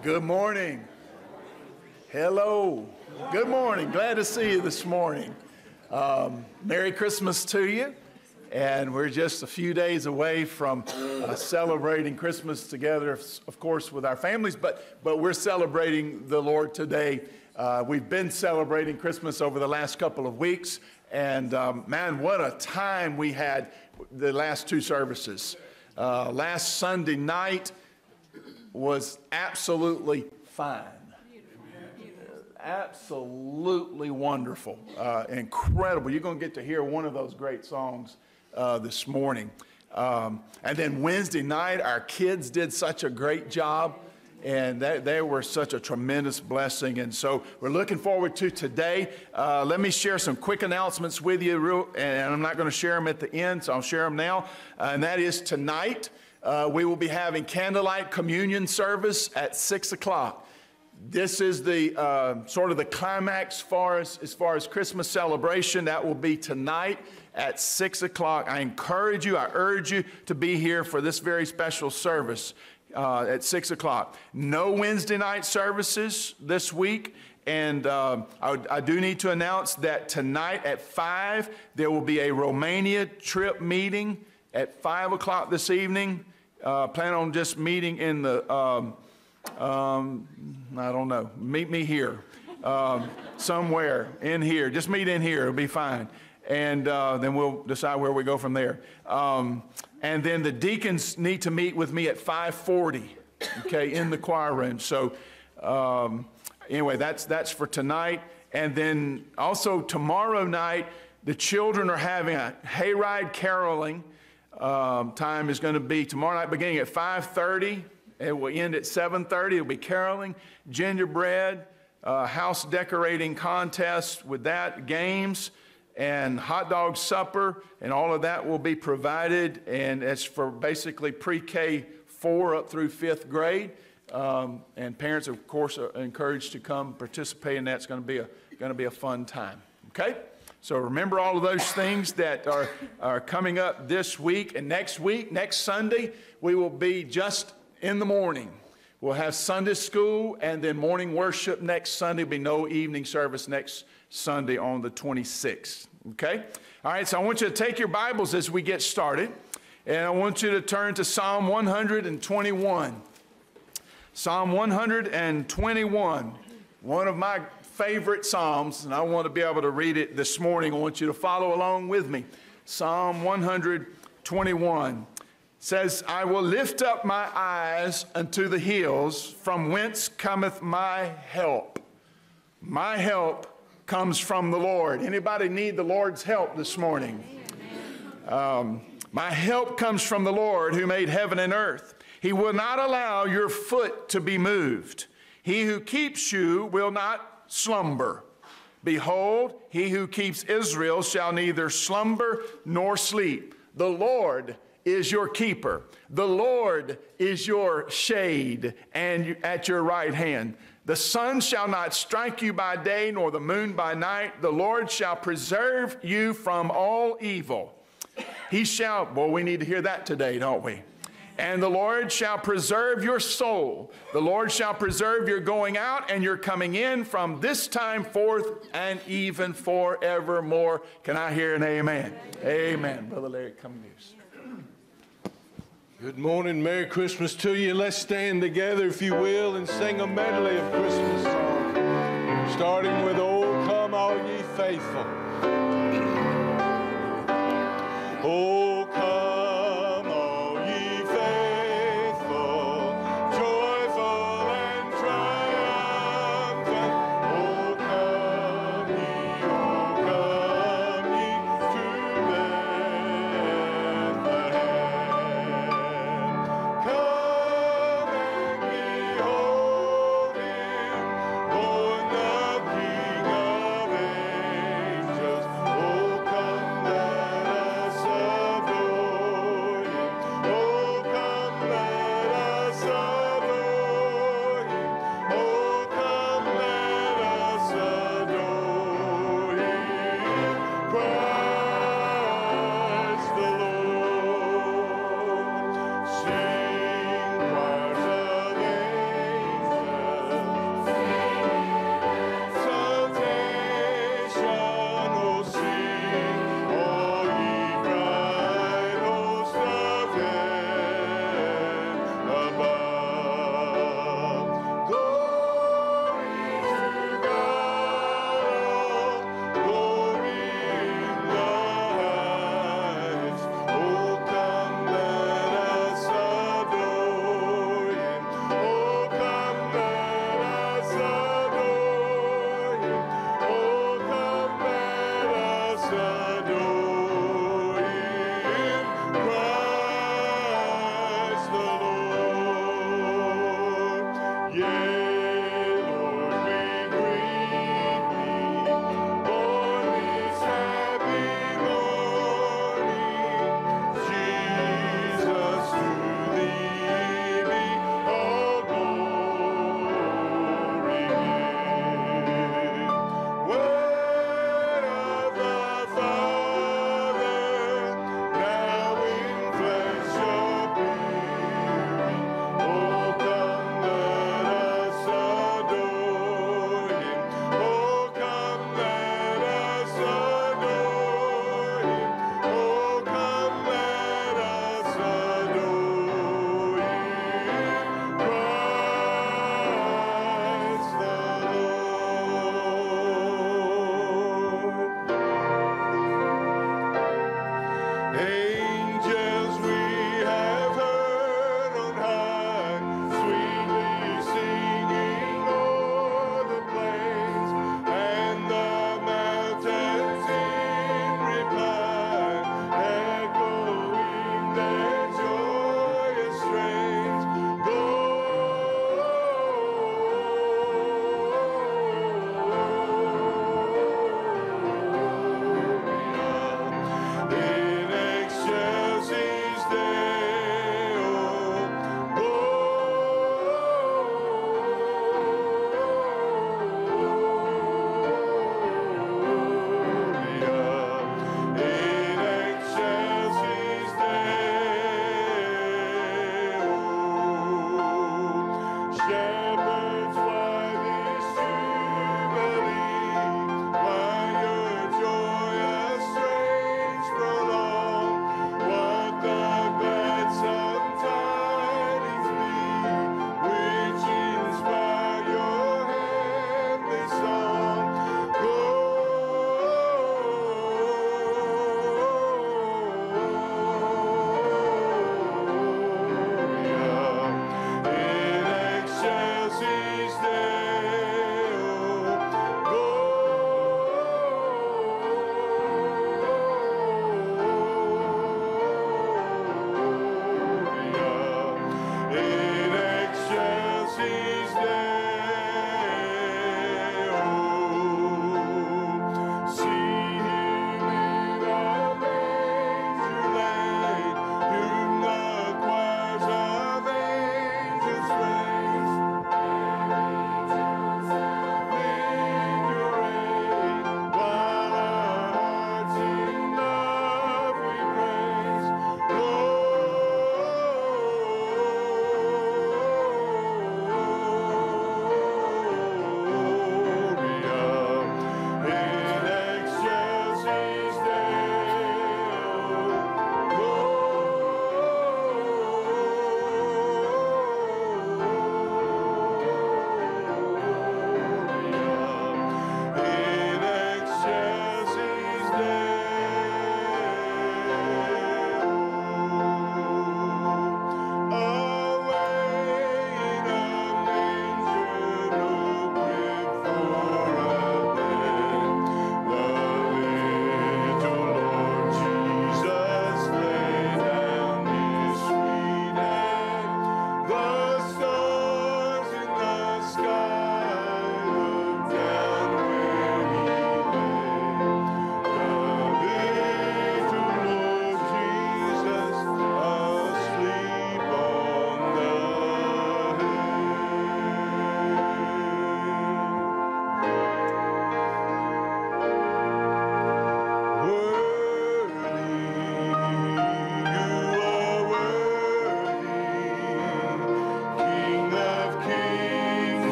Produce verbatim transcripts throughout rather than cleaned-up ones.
Good morning. Hello. Good morning. Glad to see you this morning. Um, Merry Christmas to you. And we're just a few days away from uh, celebrating Christmas together, of course, with our families, but, but we're celebrating the Lord today. Uh, we've been celebrating Christmas over the last couple of weeks, and um, man, what a time we had the last two services. Uh, last Sunday night was absolutely fine. Absolutely wonderful, uh, incredible. You're going to get to hear one of those great songs uh, this morning. Um, and then Wednesday night, our kids did such a great job, and they, they were such a tremendous blessing. And so we're looking forward to today. Uh, let me share some quick announcements with you, real, and I'm not going to share them at the end, so I'll share them now. Uh, and that is tonight, uh, we will be having candlelight communion service at six o'clock. This is the uh, sort of the climax far as, as far as Christmas celebration. That will be tonight at six o'clock. I encourage you, I urge you to be here for this very special service uh, at six o'clock. No Wednesday night services this week. And uh, I, I do need to announce that tonight at five, there will be a Romania trip meeting at five o'clock this evening. Uh, plan on just meeting in the... Um, Um, I don't know. Meet me here, um, somewhere in here. Just meet in here. It'll be fine. And uh, then we'll decide where we go from there. Um, and then the deacons need to meet with me at five forty, okay, in the choir room. So um, anyway, that's, that's for tonight. And then also tomorrow night, the children are having a hayride caroling. Um, time is going to be tomorrow night beginning at five thirty. It will end at seven thirty. It'll be caroling, gingerbread, uh, house decorating contest with that, games, and hot dog supper, and all of that will be provided. And it's for basically pre-K four up through fifth grade. Um, and parents, of course, are encouraged to come participate in that. It's going to be a going to be a fun time. Okay. So remember all of those things that are are coming up this week and next week. Next Sunday, we will be just in the morning. We'll have Sunday school and then morning worship next Sunday. There'll be no evening service next Sunday on the twenty-sixth. Okay? All right, so I want you to take your Bibles as we get started. And I want you to turn to Psalm one twenty-one. Psalm one twenty-one, one of my favorite Psalms, and I want to be able to read it this morning. I want you to follow along with me. Psalm one twenty-one. Says, I will lift up my eyes unto the hills, from whence cometh my help. My help comes from the Lord. Anybody need the Lord's help this morning? Um, my help comes from the Lord who made heaven and earth. He will not allow your foot to be moved. He who keeps you will not slumber. Behold, he who keeps Israel shall neither slumber nor sleep. The Lord is your keeper. The Lord is your shade and at your right hand. The sun shall not strike you by day, nor the moon by night. The Lord shall preserve you from all evil. He shall, boy, we need to hear that today, don't we? And the Lord shall preserve your soul. The Lord shall preserve your going out and your coming in from this time forth and even forevermore. Can I hear an amen? Amen. Brother Larry, come news. Good morning, Merry Christmas to you. Let's stand together, if you will, and sing a medley of Christmas songs, starting with "Oh, Come All Ye Faithful." Oh, come all ye faithful, joyful and triumphant. Oh, come ye, oh, come ye to Bethlehem. Come and behold him, born the King of ages. Oh, come, let us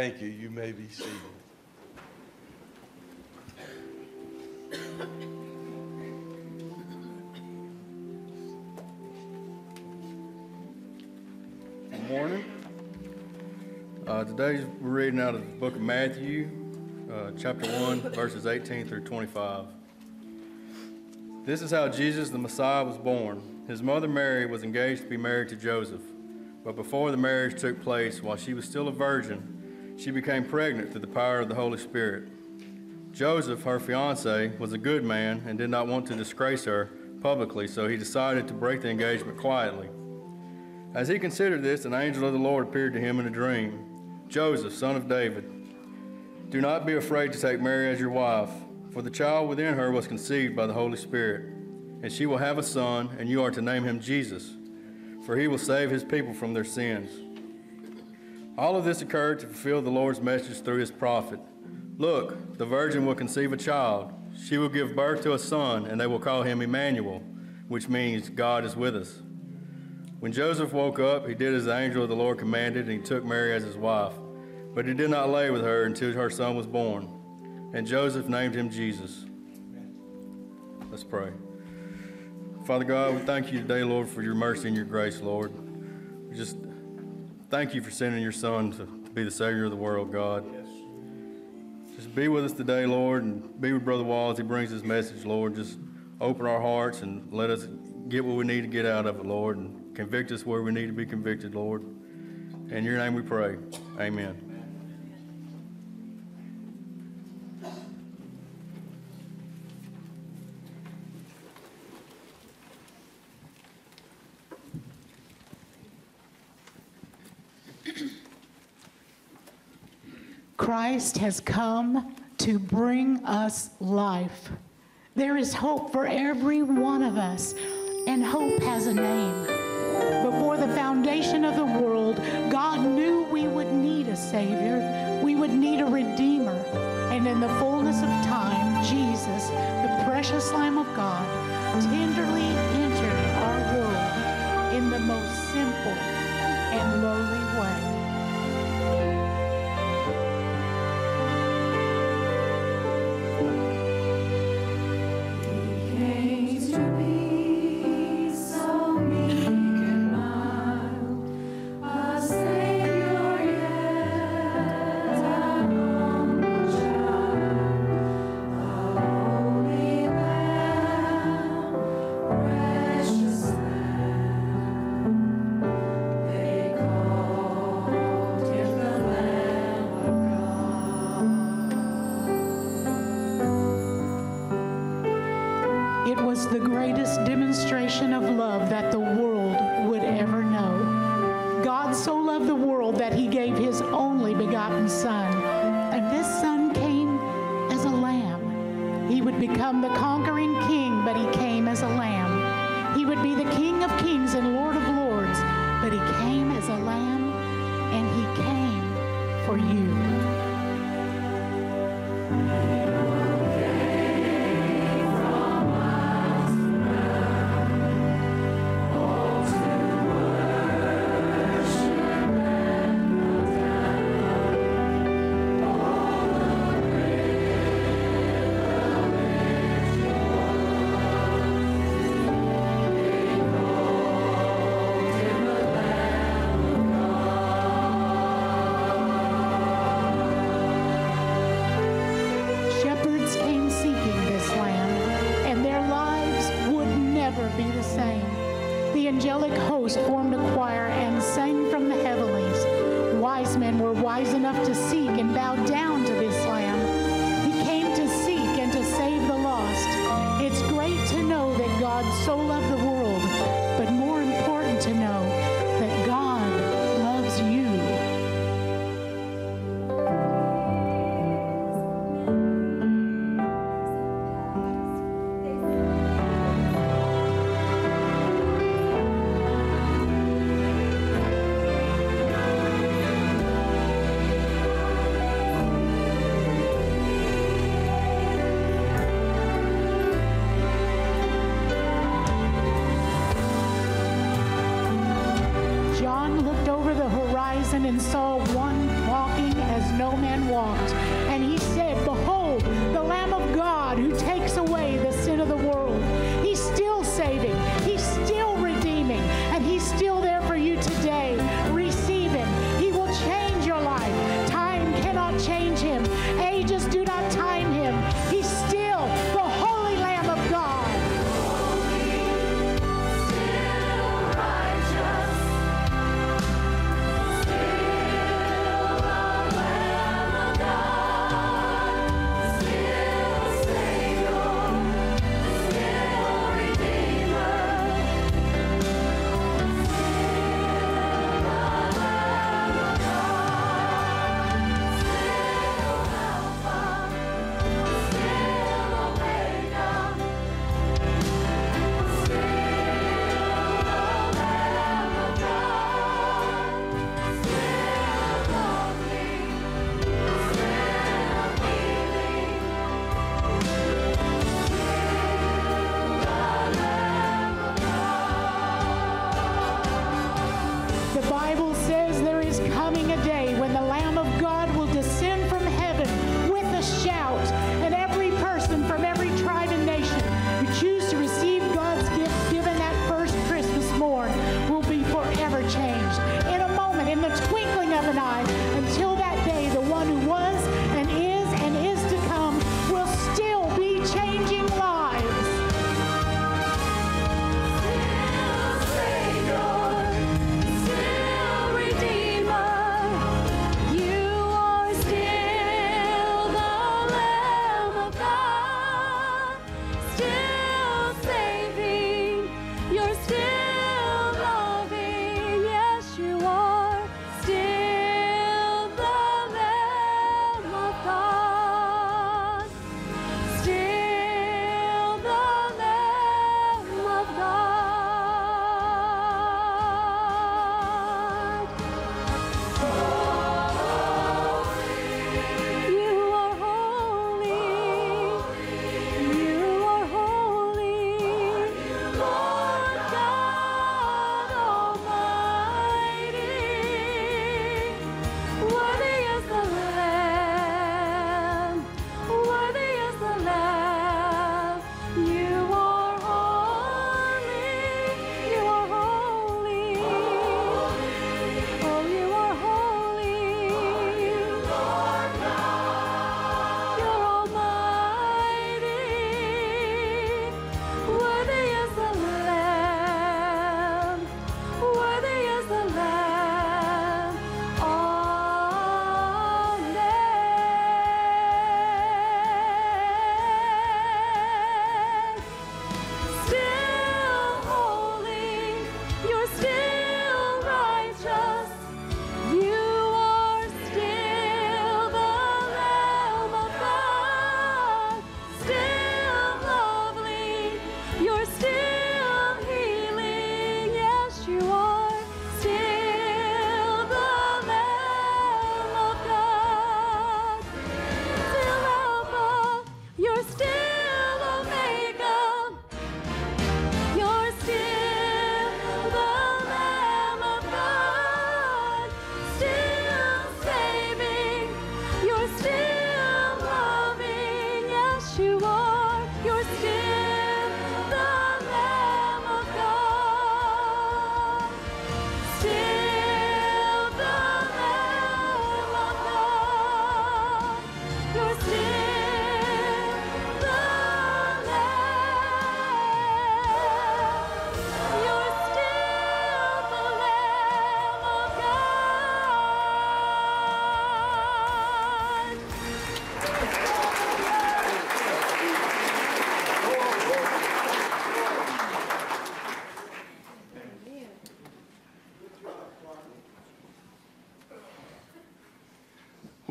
Thank you. You may be seated. Good morning. Uh, today we're reading out of the book of Matthew, uh, chapter one, verses eighteen through twenty-five. This is how Jesus the Messiah was born. His mother Mary was engaged to be married to Joseph, but before the marriage took place, while she was still a virgin, she became pregnant through the power of the Holy Spirit. Joseph, her fiancé, was a good man and did not want to disgrace her publicly, so he decided to break the engagement quietly. As he considered this, an angel of the Lord appeared to him in a dream. Joseph, son of David, do not be afraid to take Mary as your wife, for the child within her was conceived by the Holy Spirit, and she will have a son, and you are to name him Jesus, for he will save his people from their sins. All of this occurred to fulfill the Lord's message through his prophet. Look, the virgin will conceive a child. She will give birth to a son, and they will call him Emmanuel, which means God is with us. When Joseph woke up, he did as the angel of the Lord commanded, and he took Mary as his wife. But he did not lay with her until her son was born, and Joseph named him Jesus. Let's pray. Father God, we thank you today, Lord, for your mercy and your grace, Lord. We just thank you for sending your son to be the Savior of the world, God. Just be with us today, Lord, and be with Brother Wall as he brings his message, Lord. Just open our hearts and let us get what we need to get out of it, Lord, and convict us where we need to be convicted, Lord. In your name we pray. Amen. Christ has come to bring us life. There is hope for every one of us, and hope has a name. Before the foundation of the world, God knew we would need a Savior. We would need a Redeemer. And in the fullness of time, Jesus, the precious Lamb of God, tenderly entered our world in the most simple and lowly way. The greatest demonstration of love that the world would ever know. God so loved the world that he gave his only begotten Son, and this Son came as a lamb. He would become the conquering king, but he came as a lamb. He would be the King of kings and Lord of lords, but he came as a lamb, and he came for you.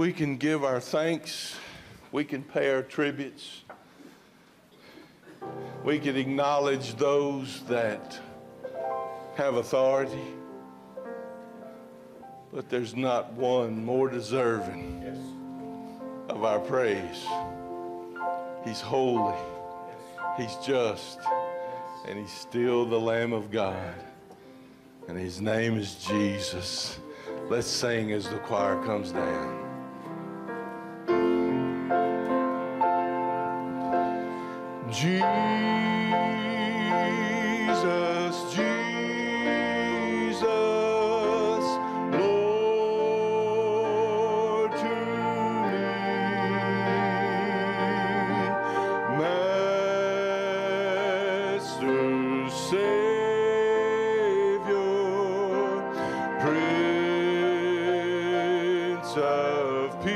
we can give our thanks, we can pay our tributes, we can acknowledge those that have authority, but there's not one more deserving of our praise. He's holy, he's just, and he's still the Lamb of God, and his name is Jesus. Let's sing as the choir comes down. Jesus, Jesus, Lord to me, Master, Savior, Prince of Peace,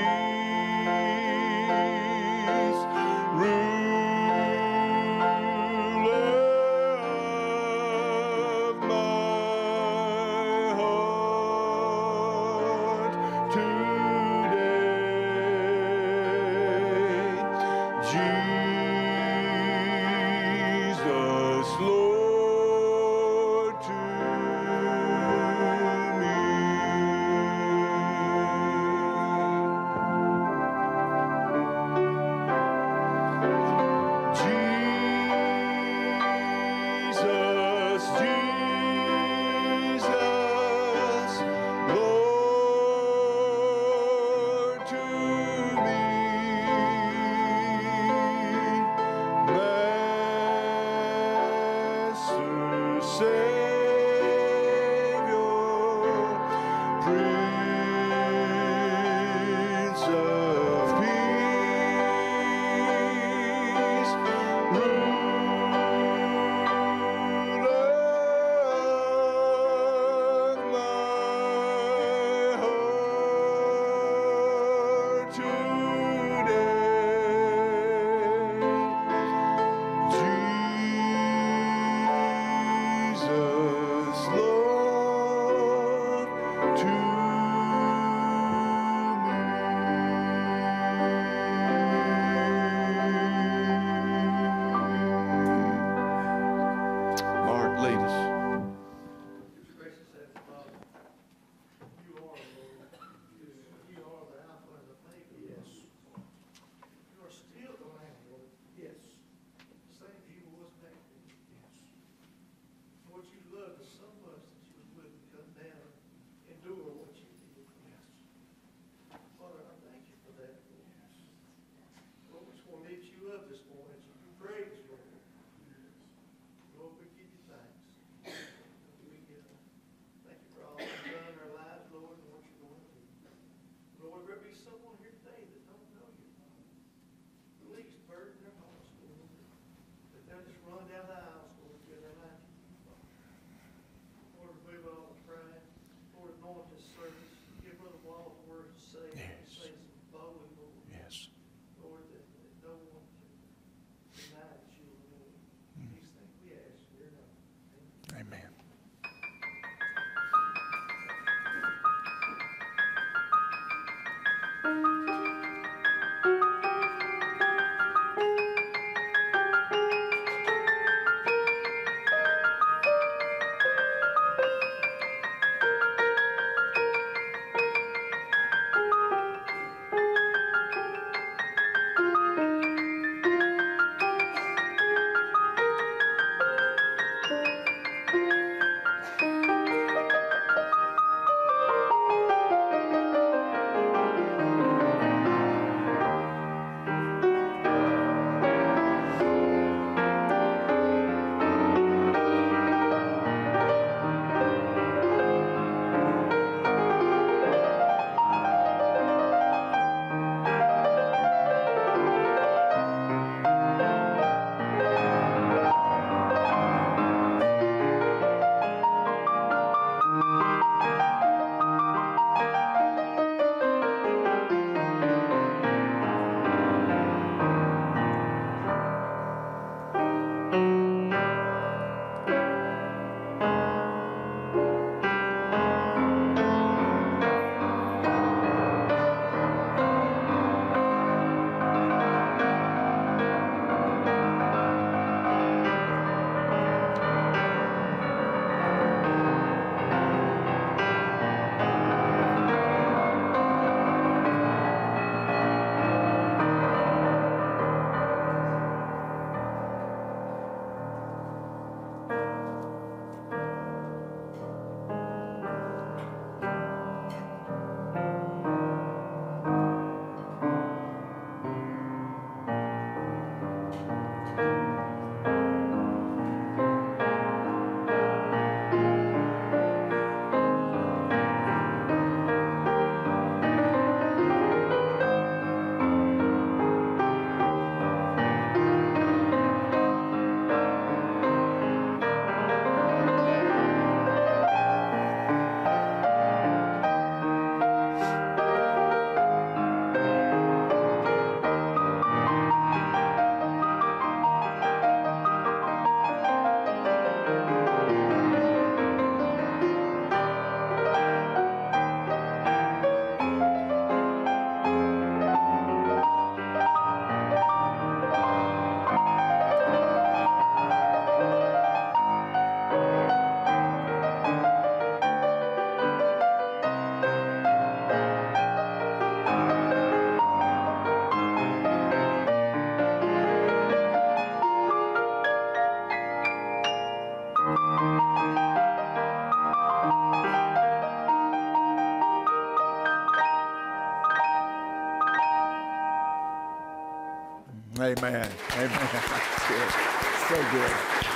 Amen. Amen. That's good. So good.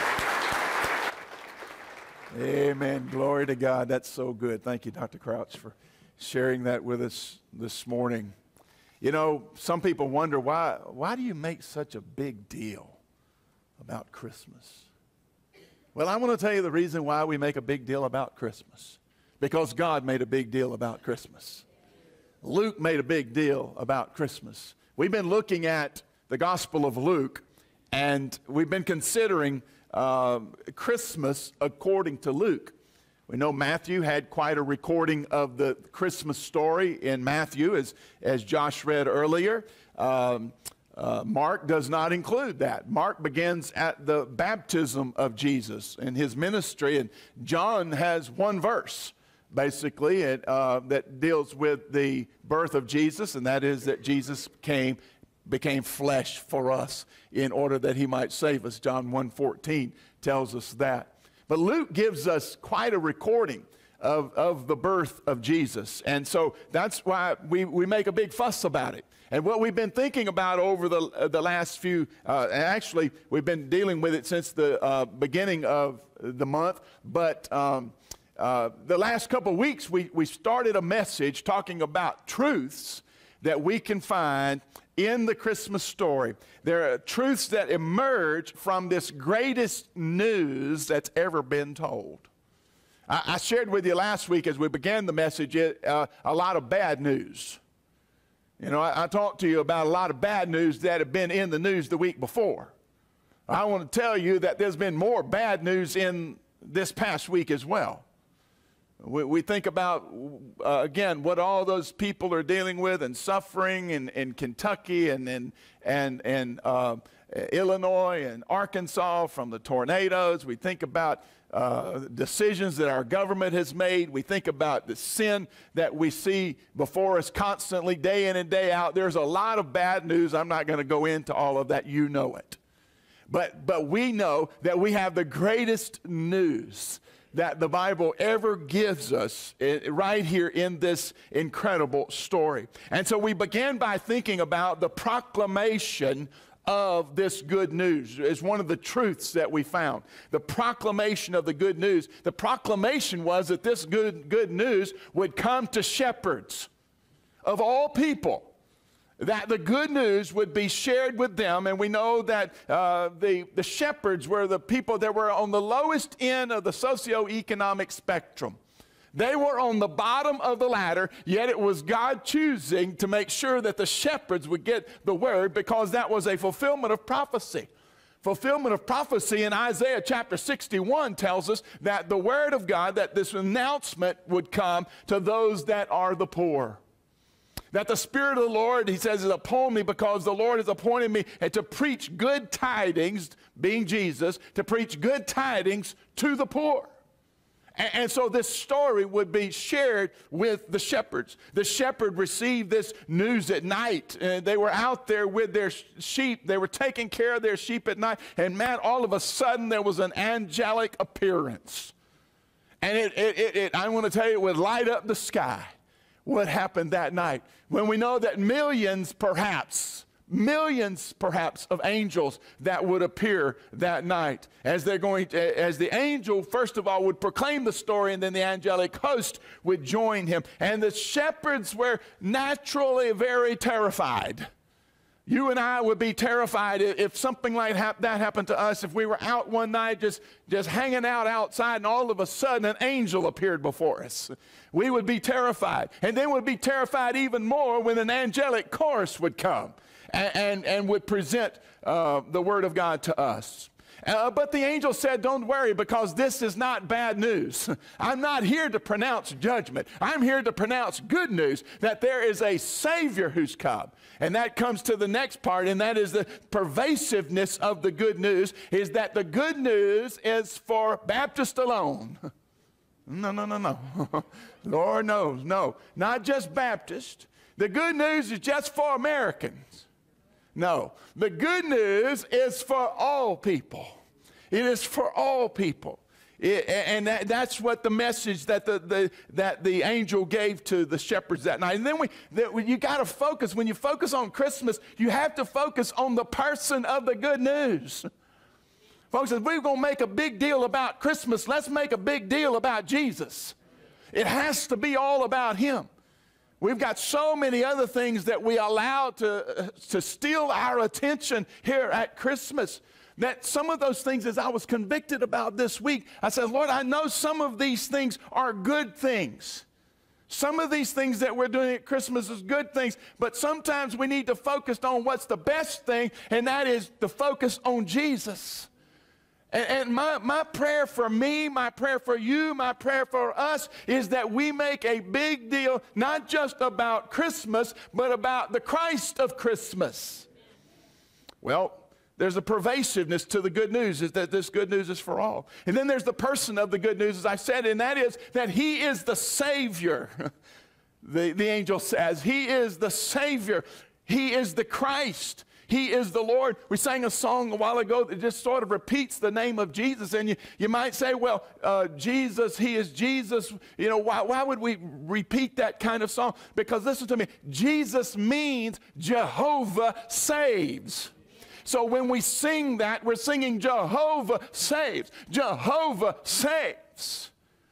Amen. Glory to God. That's so good. Thank you, Doctor Crouch, for sharing that with us this morning. You know, some people wonder, why, why do you make such a big deal about Christmas? Well, I want to tell you the reason why we make a big deal about Christmas. Because God made a big deal about Christmas. Luke made a big deal about Christmas. We've been looking at the Gospel of Luke, and we've been considering uh, Christmas according to Luke. We know Matthew had quite a recording of the Christmas story in Matthew, as, as Josh read earlier. Um, uh, Mark does not include that. Mark begins at the baptism of Jesus in his ministry, and John has one verse, basically, it, uh, that deals with the birth of Jesus, and that is that Jesus came became flesh for us in order that he might save us. John one fourteen tells us that. But Luke gives us quite a recording of, of the birth of Jesus. And so that's why we, we make a big fuss about it. And what we've been thinking about over the, uh, the last few, uh, and actually we've been dealing with it since the uh, beginning of the month, but um, uh, the last couple of weeks we, we started a message talking about truths that we can find in the Christmas story. There are truths that emerge from this greatest news that's ever been told. I, I shared with you last week as we began the message uh, a lot of bad news. You know, I, I talked to you about a lot of bad news that have been in the news the week before. I want to tell you that there's been more bad news in this past week as well. We, we think about, uh, again, what all those people are dealing with and suffering in, in Kentucky and, and, and, and uh, Illinois and Arkansas from the tornadoes. We think about uh, decisions that our government has made. We think about the sin that we see before us constantly, day in and day out. There's a lot of bad news. I'm not going to go into all of that. You know it. But, but we know that we have the greatest news that the Bible ever gives us right here in this incredible story. And so we began by thinking about the proclamation of this good news. It's one of the truths that we found. The proclamation of the good news. The proclamation was that this good, good news would come to shepherds of all people. That the good news would be shared with them, and we know that uh, the, the shepherds were the people that were on the lowest end of the socioeconomic spectrum. They were on the bottom of the ladder, yet it was God choosing to make sure that the shepherds would get the word, because that was a fulfillment of prophecy. Fulfillment of prophecy in Isaiah chapter sixty-one tells us that the word of God, that this announcement would come to those that are the poor. That the Spirit of the Lord, he says, is upon me because the Lord has appointed me to preach good tidings, being Jesus, to preach good tidings to the poor. And, and so this story would be shared with the shepherds. The shepherd received this news at night. Uh, they were out there with their sheep. They were taking care of their sheep at night. And man, all of a sudden there was an angelic appearance. And it, it, it, it I want to tell you, it would light up the sky. What happened that night, when we know that millions perhaps, millions perhaps of angels that would appear that night as they're going to, as the angel first of all would proclaim the story, and then the angelic host would join him. And the shepherds were naturally very terrified. You and I would be terrified if something like that happened to us, if we were out one night just, just hanging out outside and all of a sudden an angel appeared before us. We would be terrified. And then we'd be terrified even more when an angelic chorus would come and, and, and would present uh, the word of God to us. Uh, but the angel said, don't worry, because this is not bad news. I'm not here to pronounce judgment. I'm here to pronounce good news, that there is a Savior who's come. And that comes to the next part, and that is the pervasiveness of the good news, is that the good news is for Baptists alone. No, no, no, no. Lord knows, no. Not just Baptists. The good news is just for Americans. No, the good news is for all people. It is for all people. It, and that, that's what the message that the, the, that the angel gave to the shepherds that night. And then we, that you got to focus. When you focus on Christmas, you have to focus on the person of the good news. Folks, if we're going to make a big deal about Christmas, let's make a big deal about Jesus. It has to be all about him. We've got so many other things that we allow to, to steal our attention here at Christmas. That some of those things, as I was convicted about this week, I said, Lord, I know some of these things are good things. Some of these things that we're doing at Christmas is good things, but sometimes we need to focus on what's the best thing, and that is to focus on Jesus. And, and my, my prayer for me, my prayer for you, my prayer for us is that we make a big deal, not just about Christmas, but about the Christ of Christmas. Well, there's a pervasiveness to the good news, is that this good news is for all. And then there's the person of the good news, as I said, and that is that he is the Savior. The, the angel says, he is the Savior. He is the Christ. He is the Lord. We sang a song a while ago that just sort of repeats the name of Jesus. And you, you might say, well, uh, Jesus, he is Jesus. You know, why, why would we repeat that kind of song? Because listen to me, Jesus means Jehovah saves. So when we sing that, we're singing Jehovah saves. Jehovah saves.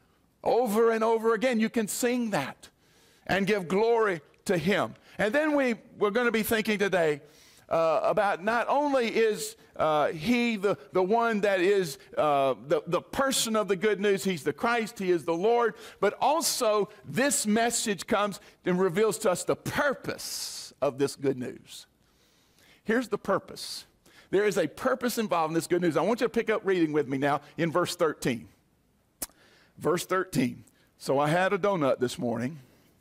Over and over again, you can sing that and give glory to him. And then we, we're going to be thinking today uh, about not only is uh, he the, the one that is uh, the, the person of the good news, he's the Christ, he is the Lord, but also this message comes and reveals to us the purpose of this good news. Here's the purpose. There is a purpose involved in this good news. I want you to pick up reading with me now in verse thirteen. Verse thirteen. So I had a donut this morning,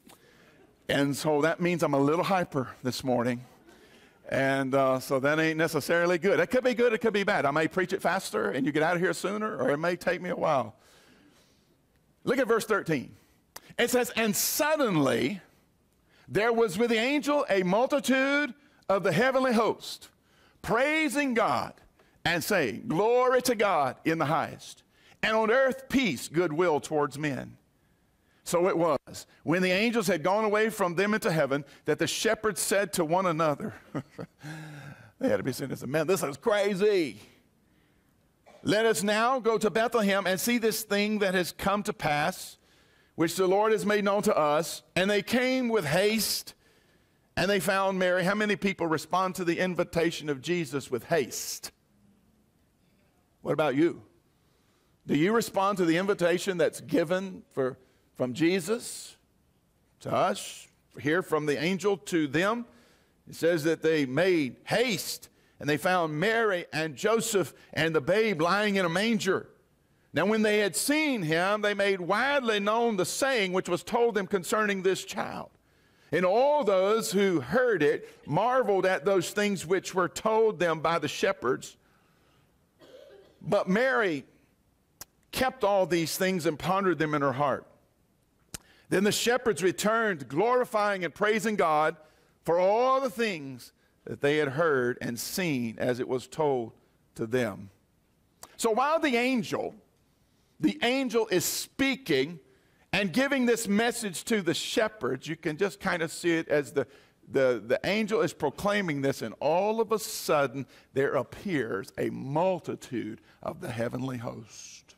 and so that means I'm a little hyper this morning. And uh, so that ain't necessarily good. It could be good, it could be bad. I may preach it faster and you get out of here sooner, or it may take me a while. Look at verse thirteen. It says, and suddenly there was with the angel a multitude of the heavenly host, praising God and saying, glory to God in the highest, and on earth peace, goodwill towards men. So it was, when the angels had gone away from them into heaven, that the shepherds said to one another, they had to be saying this, man, this is crazy. Let us now go to Bethlehem and see this thing that has come to pass, which the Lord has made known to us. And they came with haste, and they found Mary. How many people respond to the invitation of Jesus with haste? What about you? Do you respond to the invitation that's given for, from Jesus to us, here from the angel to them? It says that they made haste, and they found Mary and Joseph and the babe lying in a manger. Now when they had seen him, they made widely known the saying which was told them concerning this child. And all those who heard it marveled at those things which were told them by the shepherds. But Mary kept all these things and pondered them in her heart. Then the shepherds returned, glorifying and praising God for all the things that they had heard and seen as it was told to them. So while the angel, the angel is speaking and giving this message to the shepherds, you can just kind of see it as the, the, the angel is proclaiming this, and all of a sudden there appears a multitude of the heavenly host.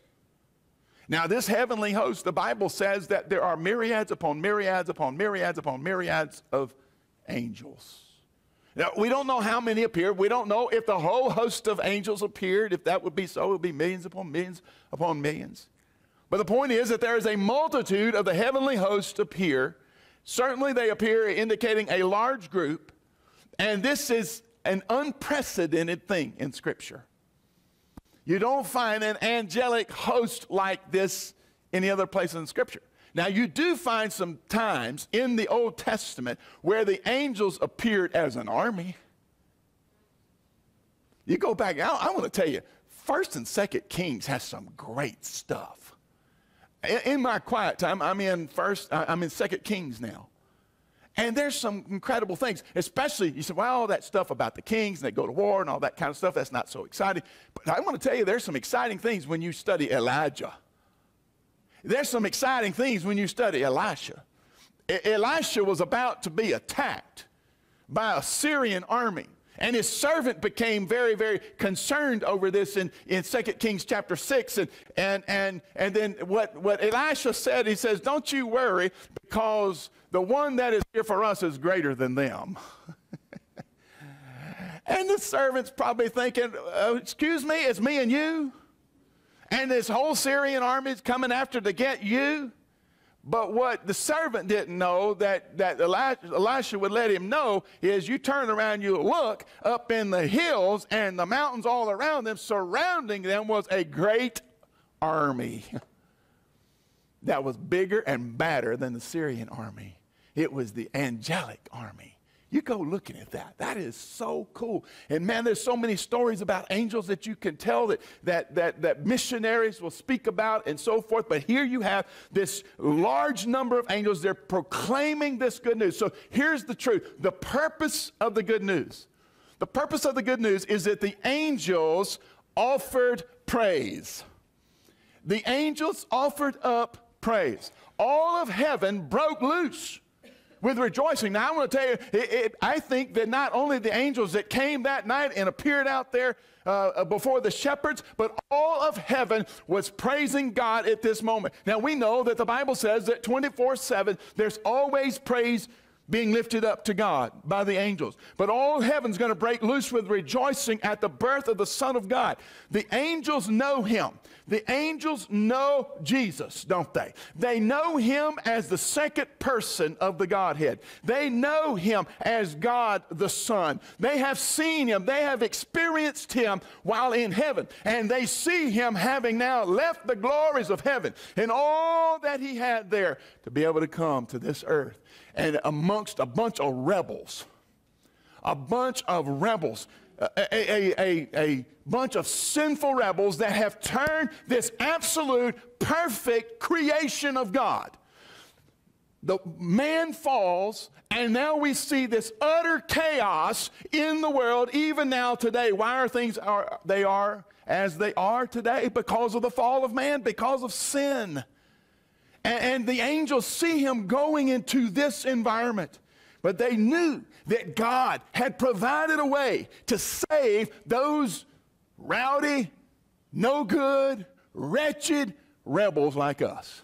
Now this heavenly host, the Bible says that there are myriads upon myriads upon myriads upon myriads of angels. Now, we don't know how many appeared. We don't know if the whole host of angels appeared. If that would be so, it would be millions upon millions upon millions. But the point is that there is a multitude of the heavenly hosts appear. Certainly they appear indicating a large group, and this is an unprecedented thing in Scripture. You don't find an angelic host like this any other place in Scripture. Now, you do find some times in the Old Testament where the angels appeared as an army. You go back, I, I want to tell you, First and Second Kings has some great stuff. In, in my quiet time, I'm in First, I'm in Second Kings now. And there's some incredible things, especially, you say, well, all that stuff about the kings and they go to war and all that kind of stuff, that's not so exciting. But I want to tell you, there's some exciting things when you study Elijah. There's some exciting things when you study Elisha. E- Elisha was about to be attacked by a Syrian army. And his servant became very, very concerned over this in, in Second Kings chapter six. And, and, and, and then what, what Elisha said, he says, don't you worry, because the one that is here for us is greater than them. And the servant's probably thinking, uh, excuse me, it's me and you? And this whole Syrian army is coming after to get you? But what the servant didn't know, that, that Elisha would let him know, is you turn around, you look up in the hills and the mountains all around them, surrounding them was a great army that was bigger and badder than the Syrian army. It was the angelic army. You go looking at that. That is so cool. And man, there's so many stories about angels that you can tell that, that, that, that missionaries will speak about and so forth. But here you have this large number of angels. They're proclaiming this good news. So here's the truth. The purpose of the good news. The purpose of the good news is that the angels offered praise. The angels offered up praise. All of heaven broke loose with rejoicing. Now, I want to tell you, it, it, I think that not only the angels that came that night and appeared out there uh, before the shepherds, but all of heaven was praising God at this moment. Now, we know that the Bible says that twenty-four seven, there's always praise being lifted up to God by the angels. But all heaven's going to break loose with rejoicing at the birth of the Son of God. The angels know him. The angels know Jesus, don't they? They know him as the second person of the Godhead. They know him as God the Son. They have seen him. They have experienced him while in heaven. And they see him having now left the glories of heaven and all that he had there to be able to come to this earth. And amongst a bunch of rebels, a bunch of rebels, a, a, a, a bunch of sinful rebels that have turned this absolute perfect creation of God. The man falls, and now we see this utter chaos in the world, even now today. Why are things are they are as they are today? Because of the fall of man, because of sin. And the angels see him going into this environment. But they knew that God had provided a way to save those rowdy, no good, wretched rebels like us.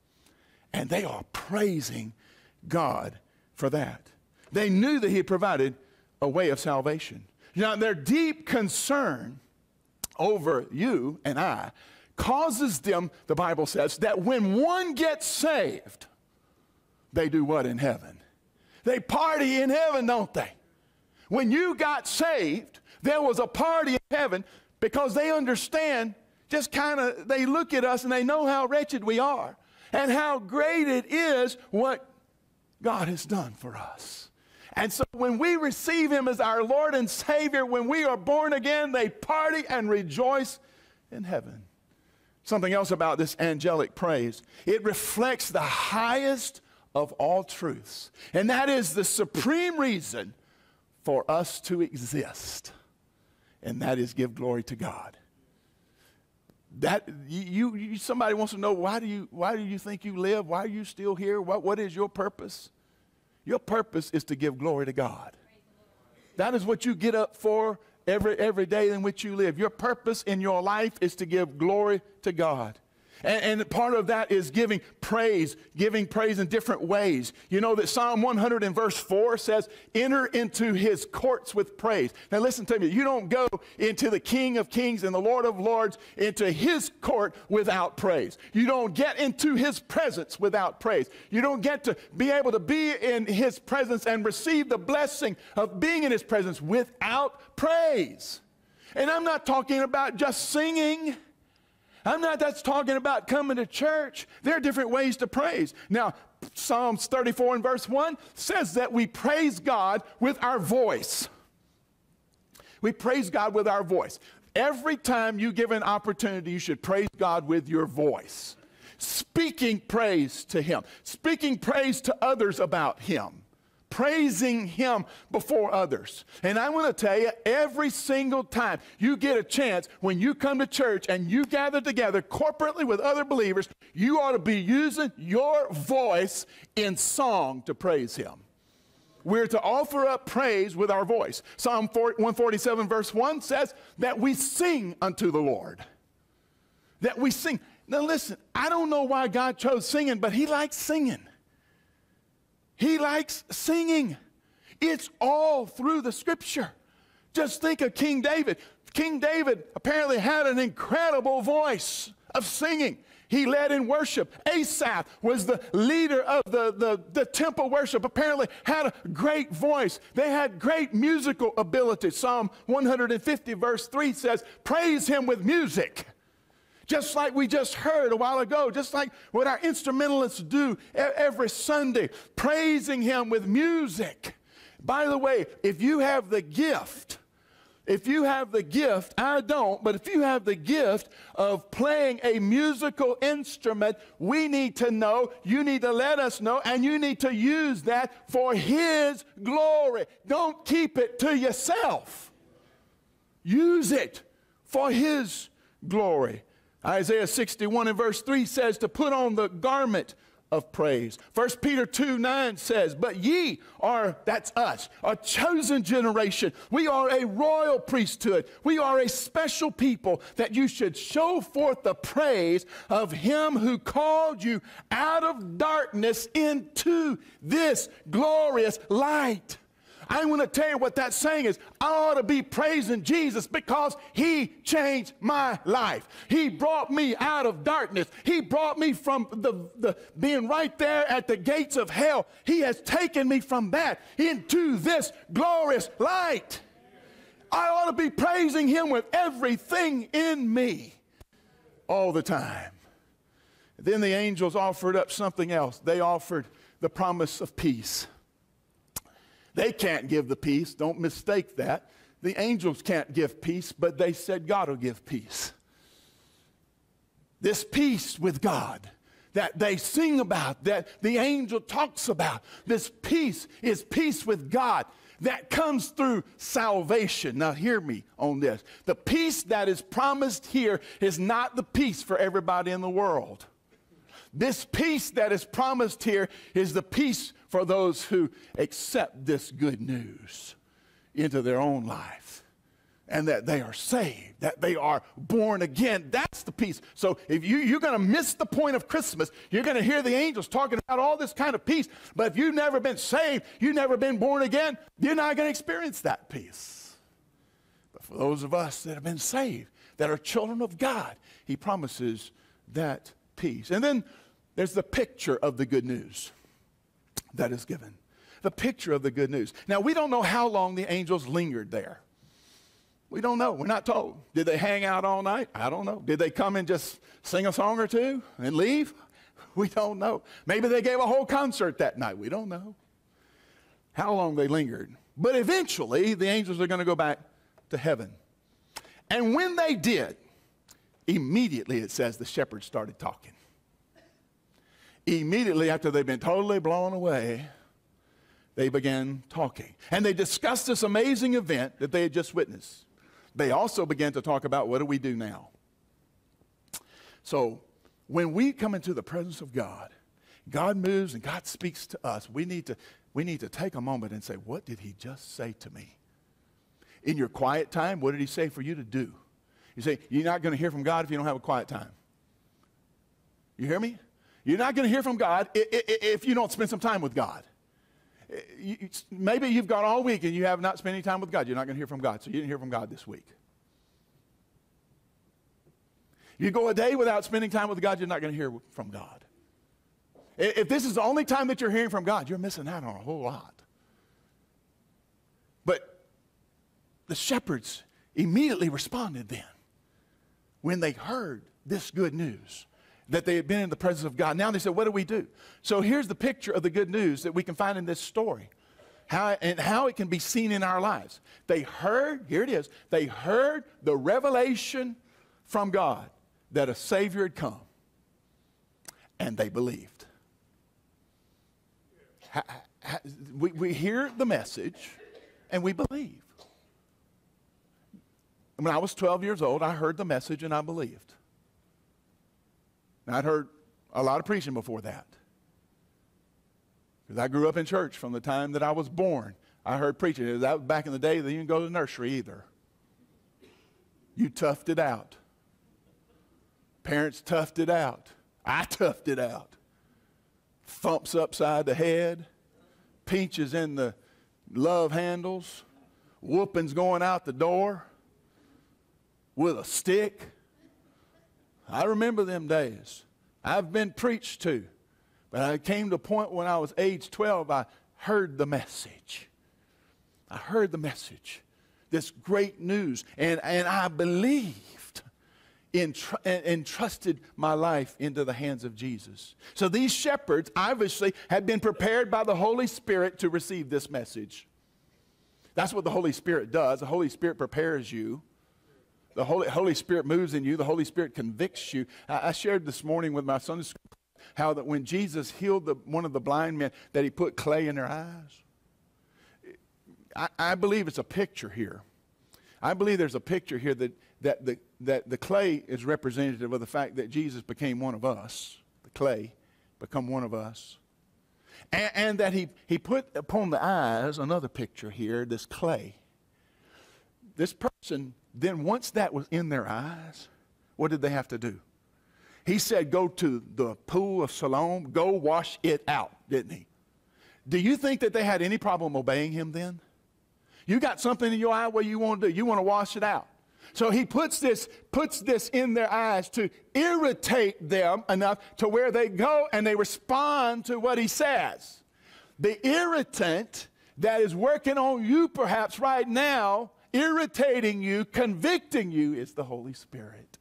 And they are praising God for that. They knew that he had provided a way of salvation. Now, their deep concern over you and I causes them, the Bible says, that when one gets saved, they do what in heaven? They party in heaven, don't they? When you got saved, there was a party in heaven because they understand, just kind of, they look at us and they know how wretched we are and how great it is what God has done for us. And so when we receive him as our Lord and Savior, when we are born again, they party and rejoice in heaven. Something else about this angelic praise. It reflects the highest of all truths. And that is the supreme reason for us to exist. And that is give glory to God. That you, you somebody wants to know, why do you why do you think you live? Why are you still here? What what is your purpose? Your purpose is to give glory to God. That is what you get up for every every day in which you live. Your purpose in your life is to give glory to God. And, and part of that is giving praise, giving praise in different ways. You know that Psalm one hundred and verse four says, enter into his courts with praise. Now listen to me, you don't go into the King of Kings and the Lord of Lords, into his court without praise. You don't get into his presence without praise. You don't get to be able to be in his presence and receive the blessing of being in his presence without praise. And I'm not talking about just singing. I'm not that's talking about coming to church. There are different ways to praise. Now, Psalms thirty-four and verse one says that we praise God with our voice. We praise God with our voice. Every time you give an opportunity, you should praise God with your voice. Speaking praise to him. Speaking praise to others about him. praising him before others. And I want to tell you, every single time you get a chance, when you come to church and you gather together corporately with other believers, you ought to be using your voice in song to praise him. We're to offer up praise with our voice. Psalm one forty-seven verse one says that we sing unto the Lord. That we sing. Now listen, I don't know why God chose singing, but he likes singing. He likes singing. It's all through the scripture. Just think of King David. King David apparently had an incredible voice of singing. He led in worship. Asaph was the leader of the, the, the temple worship, apparently had a great voice. They had great musical ability. Psalm one fifty verse three says, praise him with music. Just like we just heard a while ago, just like what our instrumentalists do every Sunday, praising him with music. By the way, if you have the gift, if you have the gift, I don't, but if you have the gift of playing a musical instrument, we need to know, you need to let us know, and you need to use that for his glory. Don't keep it to yourself. Use it for his glory. Isaiah sixty-one and verse three says to put on the garment of praise. First Peter two nine says, but ye are, that's us, a chosen generation. We are a royal priesthood. We are a special people that you should show forth the praise of him who called you out of darkness into this glorious light. I want to tell you what that's saying is I ought to be praising Jesus because he changed my life. He brought me out of darkness. He brought me from the, the being right there at the gates of hell. He has taken me from that into this glorious light. I ought to be praising him with everything in me all the time. Then the angels offered up something else. They offered the promise of peace. They can't give the peace. Don't mistake that. The angels can't give peace, but they said God will give peace. This peace with God that they sing about, that the angel talks about, this peace is peace with God that comes through salvation. Now hear me on this. The peace that is promised here is not the peace for everybody in the world. This peace that is promised here is the peace for those who accept this good news into their own life and that they are saved, that they are born again. That's the peace. So if you, you're going to miss the point of Christmas, you're going to hear the angels talking about all this kind of peace. But if you've never been saved, you've never been born again, you're not going to experience that peace. But for those of us that have been saved, that are children of God, he promises that peace. And then there's the picture of the good news that is given. The picture of the good news. Now, we don't know how long the angels lingered there. We don't know. We're not told. Did they hang out all night? I don't know. Did they come and just sing a song or two and leave? We don't know. Maybe they gave a whole concert that night. We don't know how long they lingered. But eventually, the angels are going to go back to heaven. And when they did, immediately, it says, the shepherds started talking. Immediately after they've been totally blown away, they began talking. And they discussed this amazing event that they had just witnessed. They also began to talk about, what do we do now? So when we come into the presence of God, God moves and God speaks to us. We need to, we need to take a moment and say, what did he just say to me? In your quiet time, what did he say for you to do? You say, you're not going to hear from God if you don't have a quiet time. You hear me? You're not going to hear from God if you don't spend some time with God. Maybe you've gone all week and you have not spent any time with God. You're not going to hear from God, so you didn't hear from God this week. You go a day without spending time with God, you're not going to hear from God. If this is the only time that you're hearing from God, you're missing out on a whole lot. But the shepherds immediately responded then when they heard this good news, that they had been in the presence of God. Now they said, what do we do? So here's the picture of the good news that we can find in this story, how, and how it can be seen in our lives. They heard, here it is, they heard the revelation from God that a Savior had come, and they believed. How, we, we hear the message and we believe. When I was twelve years old, I heard the message and I believed. Now, I'd heard a lot of preaching before that. Because I grew up in church from the time that I was born. I heard preaching. That was back in the day that you didn't go to the nursery either. You toughed it out. Parents toughed it out. I toughed it out. Thumps upside the head. Pinches in the love handles. Whoopings going out the door. With a stick. I remember them days. I've been preached to. But I came to a point when I was age twelve, I heard the message. I heard the message. This great news. And, and I believed and, tr- and, and trusted my life into the hands of Jesus. So these shepherds obviously had been prepared by the Holy Spirit to receive this message. That's what the Holy Spirit does. The Holy Spirit prepares you. The Holy, Holy Spirit moves in you. The Holy Spirit convicts you. I, I shared this morning with my Sunday school how that when Jesus healed the, one of the blind men, that he put clay in their eyes. I, I believe it's a picture here. I believe there's a picture here that, that, the, that the clay is representative of the fact that Jesus became one of us. The clay become one of us. And, and that he, he put upon the eyes another picture here, this clay. This person, then once that was in their eyes, what did they have to do? He said, go to the pool of Siloam, go wash it out, didn't he? Do you think that they had any problem obeying him then? You got something in your eye, what you want to do? You want to wash it out. So he puts this, puts this in their eyes to irritate them enough to where they go and they respond to what he says. The irritant that is working on you perhaps right now, irritating you, convicting you, is the Holy Spirit.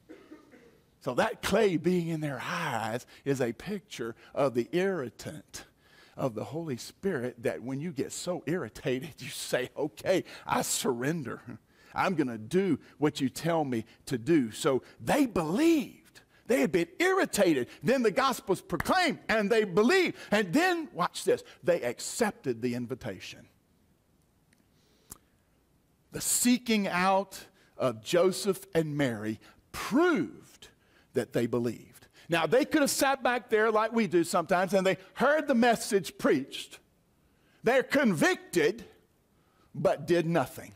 So that clay being in their eyes is a picture of the irritant of the Holy Spirit, that when you get so irritated, you say, okay, I surrender. I'm going to do what you tell me to do. So they believed. They had been irritated. Then the gospel's proclaimed, and they believed. And then, watch this, they accepted the invitation. The seeking out of Joseph and Mary proved that they believed. Now, they could have sat back there like we do sometimes, and they heard the message preached. They're convicted, but did nothing.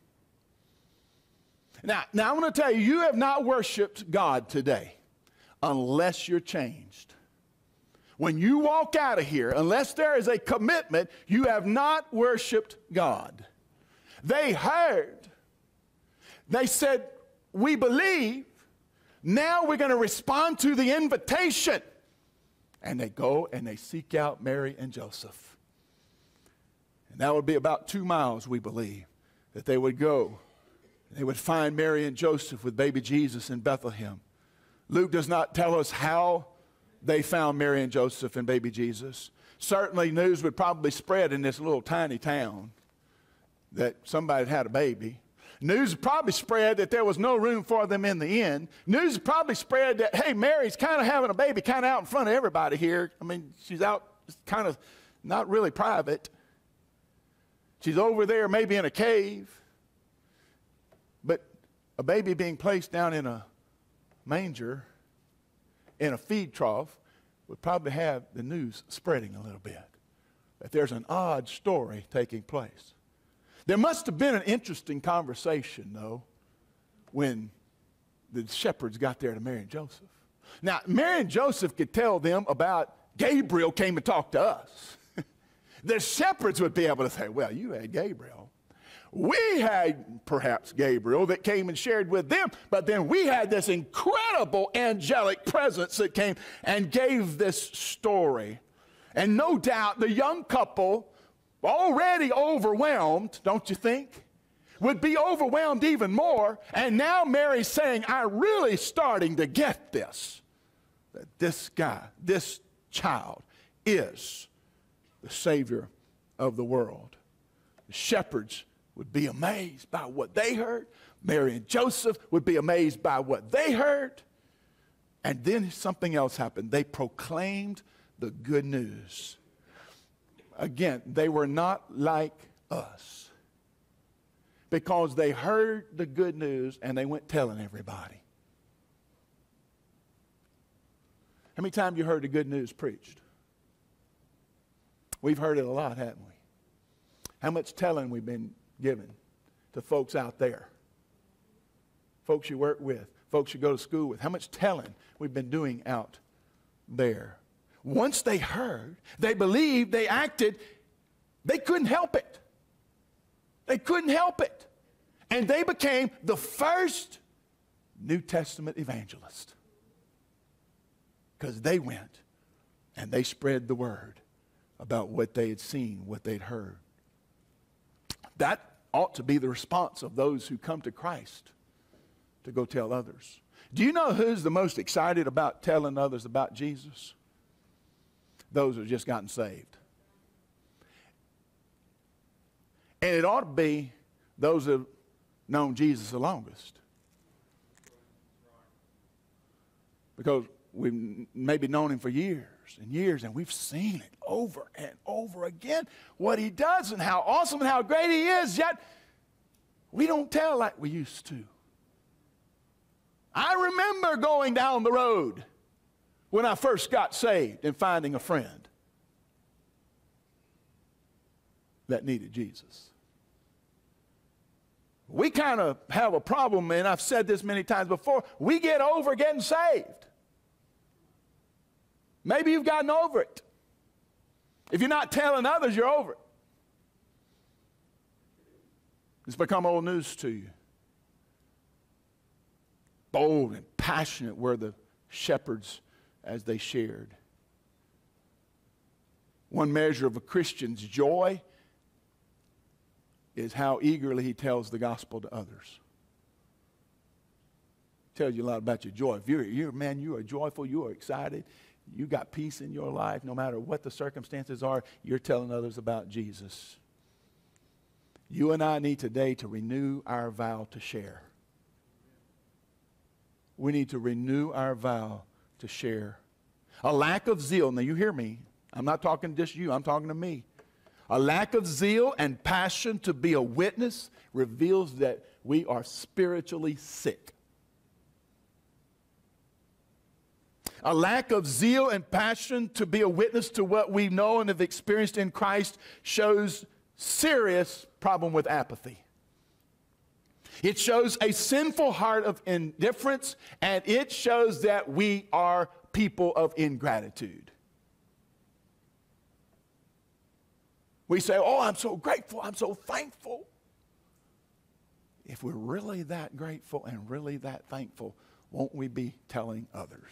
Now, now I want to tell you, you have not worshiped God today unless you're changed. When you walk out of here, unless there is a commitment, you have not worshiped God. They heard. They said, we believe. Now we're going to respond to the invitation. And they go and they seek out Mary and Joseph. And that would be about two miles, we believe, that they would go. They would find Mary and Joseph with baby Jesus in Bethlehem. Luke does not tell us how they found Mary and Joseph and baby Jesus. Certainly news would probably spread in this little tiny town that somebody had a baby. News probably spread that there was no room for them in the inn. News probably spread that, hey, Mary's kind of having a baby kind of out in front of everybody here. I mean, she's out kind of not really private. She's over there maybe in a cave. But a baby being placed down in a manger, in a feed trough, would probably have the news spreading a little bit. That there's an odd story taking place. There must have been an interesting conversation, though, when the shepherds got there to Mary and Joseph. Now, Mary and Joseph could tell them about Gabriel came and talked to us. The shepherds would be able to say, well, you had Gabriel. We had perhaps Gabriel that came and shared with them, but then we had this incredible angelic presence that came and gave this story. And no doubt the young couple, already overwhelmed, don't you think, would be overwhelmed even more. And now Mary's saying, I'm really starting to get this, that this guy, this child is the Savior of the world. The shepherds would be amazed by what they heard. Mary and Joseph would be amazed by what they heard. And then something else happened. They proclaimed the good news. Again, they were not like us because they heard the good news and they went telling everybody. How many times you heard the good news preached? We've heard it a lot, haven't we? How much telling we've been given to folks out there, folks you work with, folks you go to school with. How much telling we've been doing out there. Once they heard, they believed, they acted, they couldn't help it. They couldn't help it. And they became the first New Testament evangelist. Because they went and they spread the word about what they had seen, what they'd heard. That ought to be the response of those who come to Christ to go tell others. Do you know who's the most excited about telling others about Jesus? Those who have just gotten saved. And it ought to be those who have known Jesus the longest. Because we've maybe known him for years and years, and we've seen it over and over again, what he does and how awesome and how great he is, yet we don't tell like we used to. I remember going down the road when I first got saved and finding a friend that needed Jesus. We kind of have a problem, and I've said this many times before, we get over getting saved. Maybe you've gotten over it. If you're not telling others, you're over it. It's become old news to you. Bold and passionate were the shepherds as they shared. One measure of a Christian's joy is how eagerly he tells the gospel to others. Tells you a lot about your joy. If you're, you're man, you are joyful, you are excited, you got peace in your life, no matter what the circumstances are, you're telling others about Jesus. You and I need today to renew our vow to share. We need to renew our vow to share. A lack of zeal, now you hear me, I'm not talking just you, I'm talking to me. A lack of zeal and passion to be a witness reveals that we are spiritually sick. A lack of zeal and passion to be a witness to what we know and have experienced in Christ shows serious problem with apathy. It shows a sinful heart of indifference, and it shows that we are people of ingratitude. We say, oh, I'm so grateful, I'm so thankful. If we're really that grateful and really that thankful, won't we be telling others?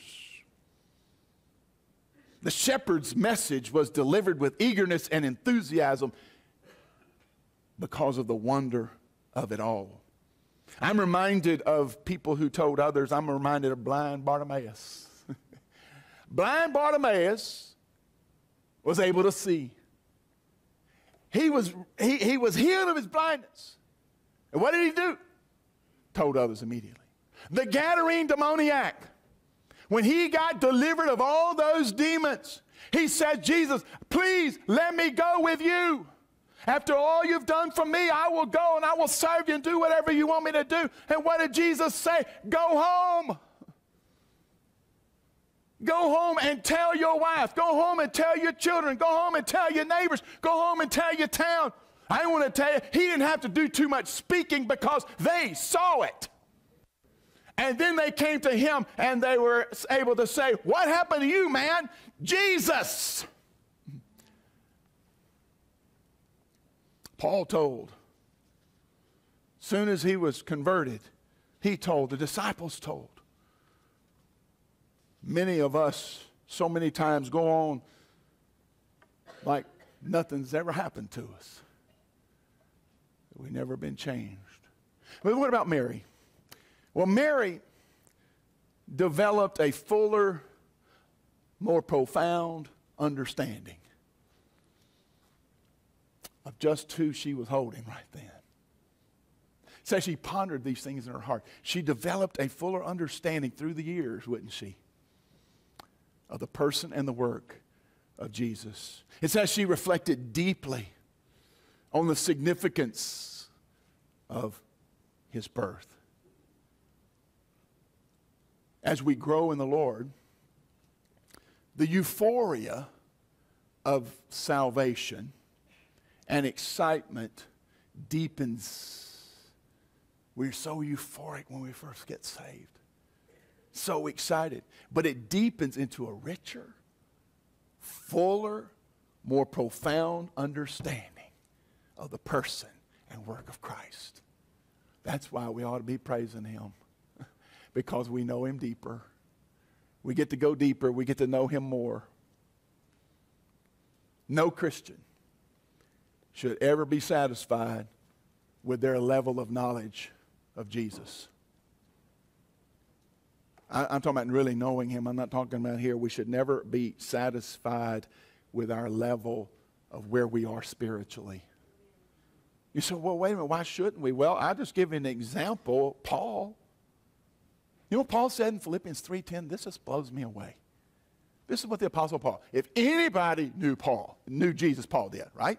The shepherd's message was delivered with eagerness and enthusiasm because of the wonder of it all. I'm reminded of people who told others. I'm reminded of blind Bartimaeus. Blind Bartimaeus was able to see. He was, he, he was healed of his blindness. And what did he do? Told others immediately. The Gadarene demoniac, when he got delivered of all those demons, he said, Jesus, please let me go with you. After all you've done for me, I will go and I will serve you and do whatever you want me to do. And what did Jesus say? Go home. Go home and tell your wife. Go home and tell your children. Go home and tell your neighbors. Go home and tell your town. I want to tell you, he didn't have to do too much speaking because they saw it. And then they came to him and they were able to say, what happened to you, man? Jesus. Paul told, soon as he was converted, he told, the disciples told. Many of us so many times go on like nothing's ever happened to us. We've never been changed. But what about Mary? Well, Mary developed a fuller, more profound understanding of just who she was holding right then. It says she pondered these things in her heart. She developed a fuller understanding through the years, wouldn't she, of the person and the work of Jesus. It says she reflected deeply on the significance of his birth. As we grow in the Lord, the euphoria of salvation and excitement deepens. We're so euphoric when we first get saved. So excited. But it deepens into a richer, fuller, more profound understanding of the person and work of Christ. That's why we ought to be praising him, because we know him deeper. We get to go deeper. We get to know him more. No Christian should ever be satisfied with their level of knowledge of Jesus. I, I'm talking about really knowing him. I'm not talking about here. We should never be satisfied with our level of where we are spiritually. You say, well, wait a minute, why shouldn't we? Well, I'll just give you an example. Paul. You know what Paul said in Philippians three ten? This just blows me away. This is what the Apostle Paul, if anybody knew Paul, knew Jesus, Paul did, right?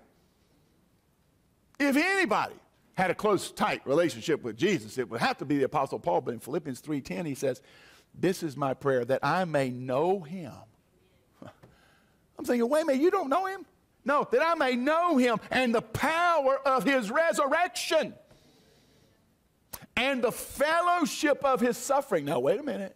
If anybody had a close, tight relationship with Jesus, it would have to be the Apostle Paul. But in Philippians three ten, he says, this is my prayer, that I may know him. I'm thinking, wait a minute, you don't know him? No, that I may know him and the power of his resurrection and the fellowship of his suffering. Now, wait a minute.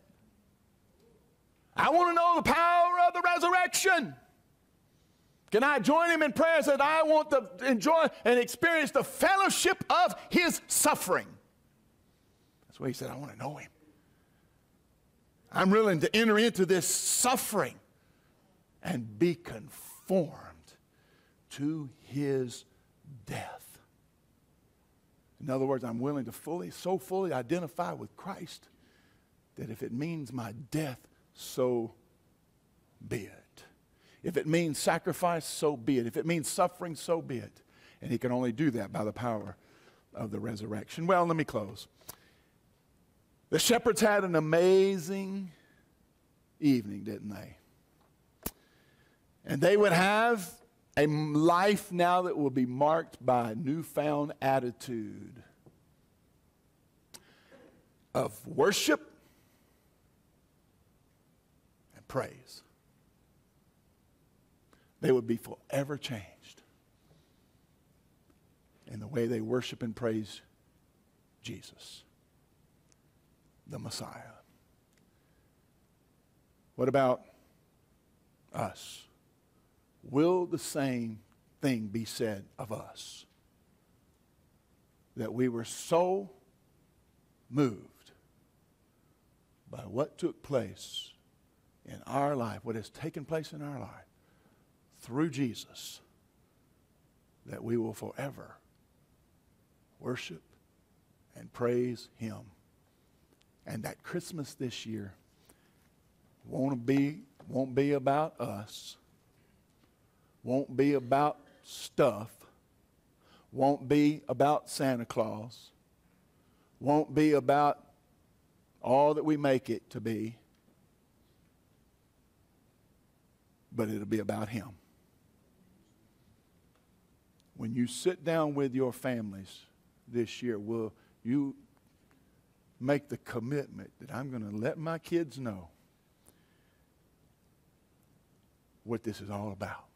I want to know the power of the resurrection. Can I join him in prayer that I want to enjoy and experience the fellowship of his suffering? That's what he said. I want to know him. I'm willing to enter into this suffering and be conformed to his death. In other words, I'm willing to fully, so fully identify with Christ that if it means my death, so be it. If it means sacrifice, so be it. If it means suffering, so be it. And he can only do that by the power of the resurrection. Well, let me close. The shepherds had an amazing evening, didn't they? And they would have a life now that will be marked by a newfound attitude of worship and praise. They would be forever changed in the way they worship and praise Jesus, the Messiah. What about us? Will the same thing be said of us? That we were so moved by what took place in our life, what has taken place in our life through Jesus, that we will forever worship and praise him. And that Christmas this year won't be, won't be about us. Won't be about stuff, won't be about Santa Claus, won't be about all that we make it to be, but it'll be about him. When you sit down with your families this year, will you make the commitment that I'm going to let my kids know what this is all about?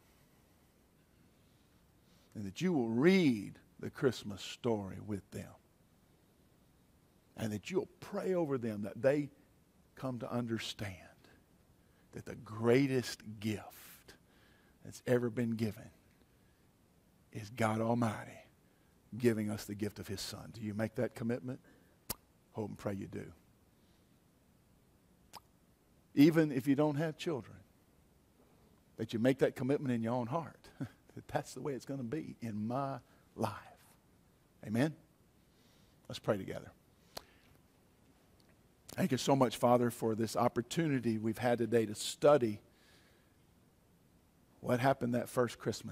And that you will read the Christmas story with them. And that you'll pray over them that they come to understand that the greatest gift that's ever been given is God Almighty giving us the gift of his Son. Do you make that commitment? Hope and pray you do. Even if you don't have children, that you make that commitment in your own heart. That that's the way it's going to be in my life. Amen? Let's pray together. Thank you so much, Father, for this opportunity we've had today to study what happened that first Christmas.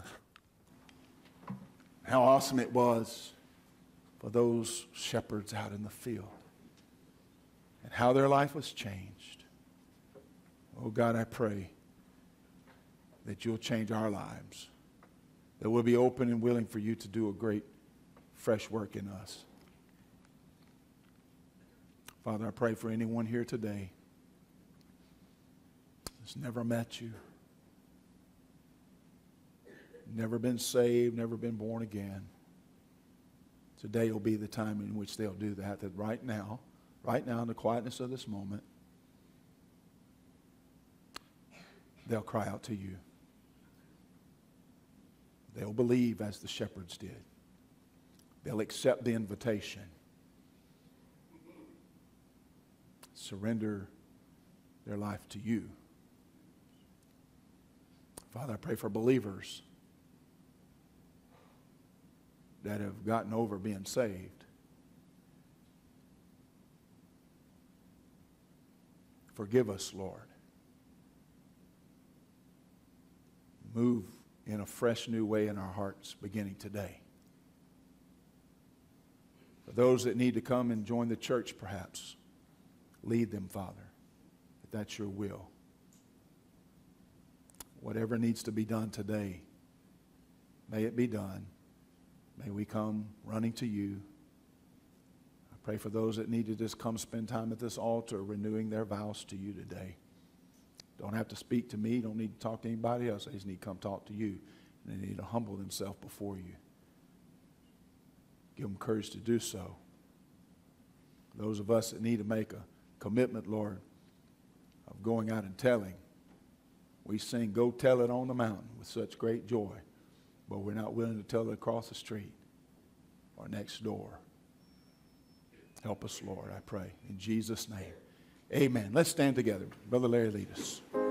How awesome it was for those shepherds out in the field. And how their life was changed. Oh God, I pray that you'll change our lives, that we'll be open and willing for you to do a great, fresh work in us. Father, I pray for anyone here today that's never met you, never been saved, never been born again. Today will be the time in which they'll do that, that right now, right now in the quietness of this moment, they'll cry out to you. They'll believe as the shepherds did. They'll accept the invitation. Surrender their life to you. Father, I pray for believers that have gotten over being saved. Forgive us, Lord. Move in a fresh new way in our hearts beginning today. For those that need to come and join the church, perhaps, lead them, Father, if that's your will. Whatever needs to be done today, may it be done. May we come running to you. I pray for those that need to just come spend time at this altar renewing their vows to you today. Don't have to speak to me. Don't need to talk to anybody else. They just need to come talk to you. And they need to humble themselves before you. Give them courage to do so. Those of us that need to make a commitment, Lord, of going out and telling. We sing, "Go tell it on the mountain" with such great joy. But we're not willing to tell it across the street or next door. Help us, Lord, I pray. In Jesus' name, amen. Let's stand together. Brother Larry, lead us.